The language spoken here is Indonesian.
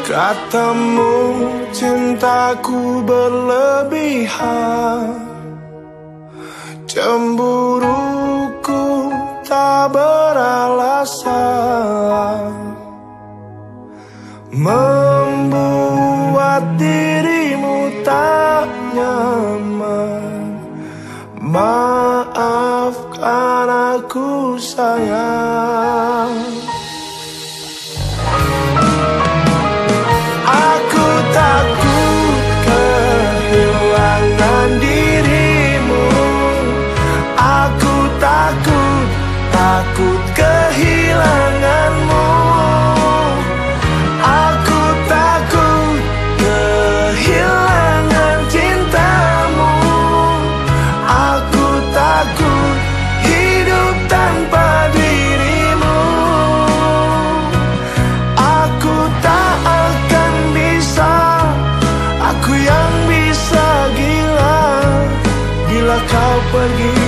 Katamu cintaku berlebihan, cemburuku tak beralasan, membuat dirimu tak nyaman. Maafkan aku sayang. Aku takut kehilangan dirimu. Aku takut kehilanganmu. Aku takut kehilangan cintamu. Aku takut hidup tanpa dirimu. Aku tak akan bisa, aku yang bisa gila bila kau pergi.